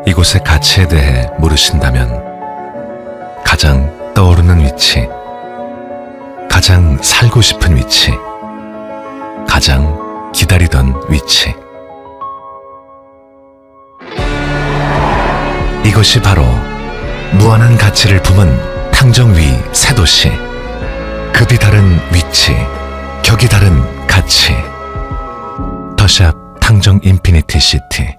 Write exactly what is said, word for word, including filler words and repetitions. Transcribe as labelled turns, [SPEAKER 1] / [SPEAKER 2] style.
[SPEAKER 1] 이곳의 가치에 대해 물으신다면 가장 떠오르는 위치, 가장 살고 싶은 위치, 가장 기다리던 위치. 이것이 바로 무한한 가치를 품은 탕정 위 새 도시. 급이 다른 위치, 격이 다른 가치. 더샵 탕정 인피니티 시티.